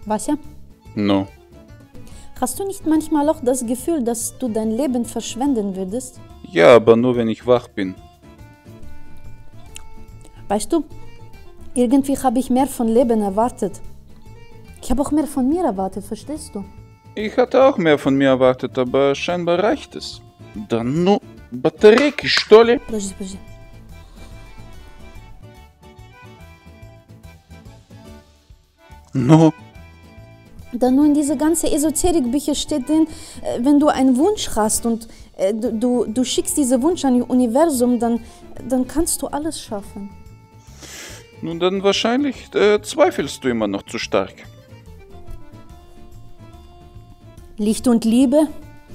Vasja, No. hast du nicht manchmal auch das Gefühl, dass du dein Leben verschwenden würdest? Ja, aber nur wenn ich wach bin. Weißt du, irgendwie habe ich mehr von Leben erwartet. Ich habe auch mehr von mir erwartet, verstehst du? Ich hatte auch mehr von mir erwartet, aber scheinbar reicht es. Да ну, батарейки, что ли? Подожди. Ну, Da nur in diese ganze Esoterik-Bücher steht drin, wenn du einen Wunsch hast und du schickst diesen Wunsch an das Universum, dann kannst du alles schaffen. nun dann wahrscheinlich zweifelst du immer noch zu stark. Licht und Liebe?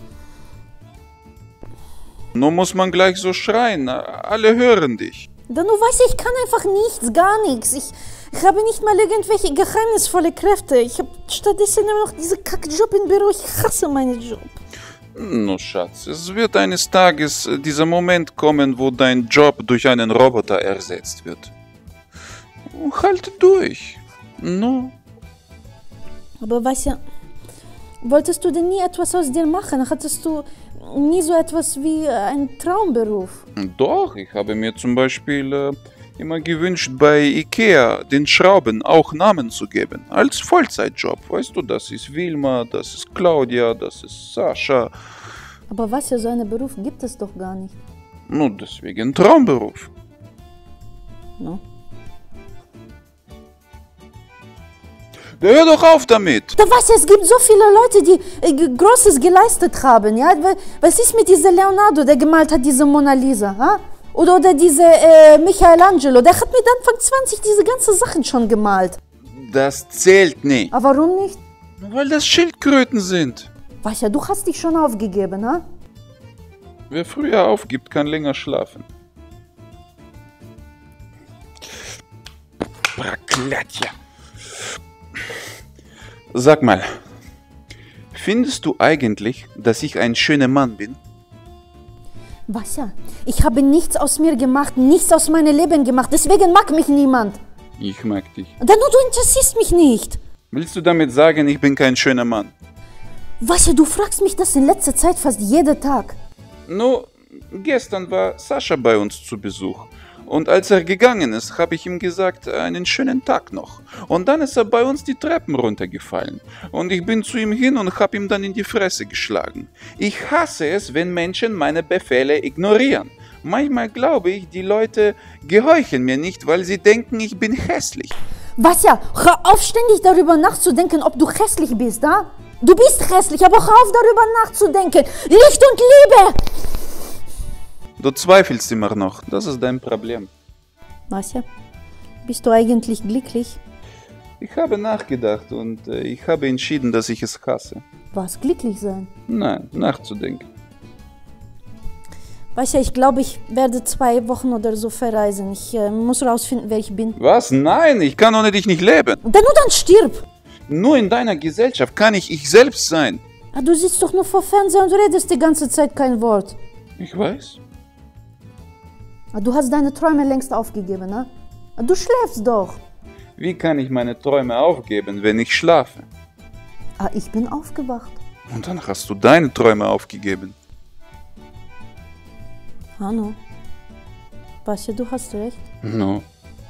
Nun muss man gleich so schreien, alle hören dich. Da nur weiß ich kann einfach nichts, gar nichts. Ich habe nicht mal irgendwelche geheimnisvolle Kräfte. Ich habe stattdessen immer noch diesen Kackjob im Büro. Ich hasse meinen Job. No, Schatz, es wird eines Tages dieser Moment kommen, wo dein Job durch einen Roboter ersetzt wird. Halte durch. No. Aber weißt du, wolltest du denn nie etwas aus dir machen? Hattest du nie so etwas wie einen Traumberuf? Doch, ich habe mir zum Beispiel immer gewünscht, bei Ikea den Schrauben auch Namen zu geben. Als Vollzeitjob. Weißt du, das ist Wilma, das ist Claudia, das ist Sascha. Aber weißt du, so einen Beruf gibt es doch gar nicht. Nur deswegen Traumberuf. No? Hör doch auf damit! Da weißt du, es gibt so viele Leute, die Großes geleistet haben. Ja? Was ist mit diesem Leonardo, der gemalt hat, diese Mona Lisa? Ha? Oder diese Michelangelo, der hat mit Anfang 20 diese ganzen Sachen schon gemalt. Das zählt nicht. Aber warum nicht? Weil das Schildkröten sind. Weißt du, du hast dich schon aufgegeben, ha? Wer früher aufgibt, kann länger schlafen. Проклятье! Sag mal, findest du eigentlich, dass ich ein schöner Mann bin? Vasja, ich habe nichts aus mir gemacht, nichts aus meinem Leben gemacht, deswegen mag mich niemand. Ich mag dich. Dann nur du interessierst mich nicht. Willst du damit sagen, ich bin kein schöner Mann? Vasja, du fragst mich das in letzter Zeit fast jeden Tag. No, gestern war Sascha bei uns zu Besuch. Und als er gegangen ist, habe ich ihm gesagt, einen schönen Tag noch. Und dann ist er bei uns die Treppen runtergefallen. Und ich bin zu ihm hin und habe ihm dann in die Fresse geschlagen. Ich hasse es, wenn Menschen meine Befehle ignorieren. Manchmal glaube ich, die Leute gehorchen mir nicht, weil sie denken, ich bin hässlich. Vasja, hör auf ständig darüber nachzudenken, ob du hässlich bist, ha? Du bist hässlich, aber hör auf darüber nachzudenken. Licht und Liebe! Du zweifelst immer noch, das ist dein Problem. Vasja, bist du eigentlich glücklich? Ich habe nachgedacht und ich habe entschieden, dass ich es hasse. Was, glücklich sein? Nein, nachzudenken. Vasja, ich glaube, ich werde 2 Wochen oder so verreisen. Ich muss rausfinden, wer ich bin. Was? Nein, ich kann ohne dich nicht leben. Dann stirb! Nur in deiner Gesellschaft kann ich selbst sein. Ah, du sitzt doch nur vor Fernseher und redest die ganze Zeit kein Wort. Ich weiß. Ah, du hast deine Träume längst aufgegeben, ne? Ah, du schläfst doch. Wie kann ich meine Träume aufgeben, wenn ich schlafe? Ah, ich bin aufgewacht. Und dann hast du deine Träume aufgegeben. Hanno, Vasja, du hast recht. No.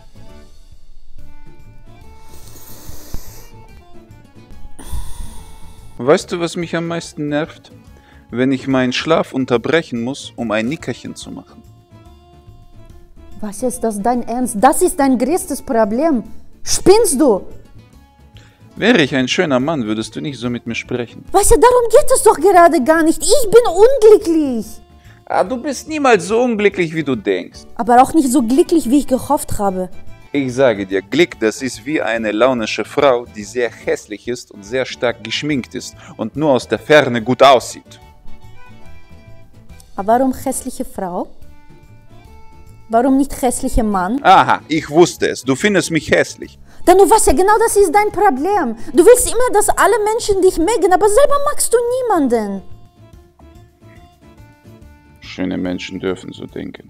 Weißt du, was mich am meisten nervt? Wenn ich meinen Schlaf unterbrechen muss, um ein Nickerchen zu machen. Vasja, ist das dein Ernst? Das ist dein größtes Problem. Spinnst du? Wäre ich ein schöner Mann, würdest du nicht so mit mir sprechen. Vasja, darum geht es doch gerade gar nicht. Ich bin unglücklich. Ah, du bist niemals so unglücklich, wie du denkst. Aber auch nicht so glücklich, wie ich gehofft habe. Ich sage dir, Glück, das ist wie eine launische Frau, die sehr hässlich ist und sehr stark geschminkt ist und nur aus der Ferne gut aussieht. Aber warum hässliche Frau? Warum nicht hässlicher Mann? Aha, ich wusste es. Du findest mich hässlich. Dann du weißt ja, genau das ist dein Problem. Du willst immer, dass alle Menschen dich mögen, aber selber magst du niemanden. Schöne Menschen dürfen so denken.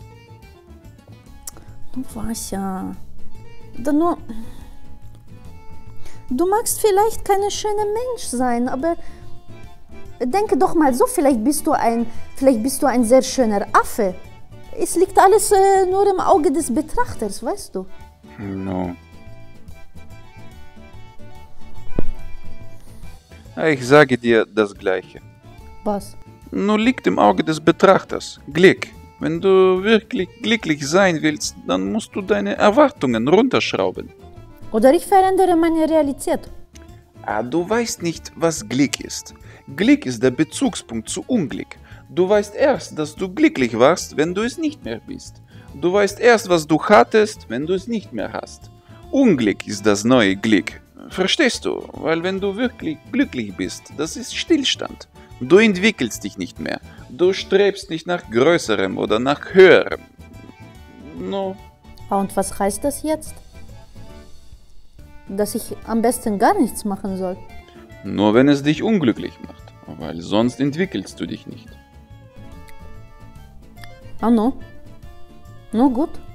Du weißt ja. Dann nur... Du magst vielleicht keine schöne Mensch sein, aber denke doch mal so, vielleicht bist du ein sehr schöner Affe. Es liegt alles nur im Auge des Betrachters, weißt du? No. Ich sage dir das Gleiche. Was? Nur liegt im Auge des Betrachters. Glück. Wenn du wirklich glücklich sein willst, dann musst du deine Erwartungen runterschrauben. Oder ich verändere meine Realität. Du weißt nicht, was Glück ist. Glück ist der Bezugspunkt zu Unglück. Du weißt erst, dass du glücklich warst, wenn du es nicht mehr bist. Du weißt erst, was du hattest, wenn du es nicht mehr hast. Unglück ist das neue Glück. Verstehst du? Weil wenn du wirklich glücklich bist, das ist Stillstand. Du entwickelst dich nicht mehr. Du strebst nicht nach Größerem oder nach Höherem. No. Und was heißt das jetzt? Dass ich am besten gar nichts machen soll? Nur wenn es dich unglücklich macht, weil sonst entwickelst du dich nicht. Ah, no. No, gut.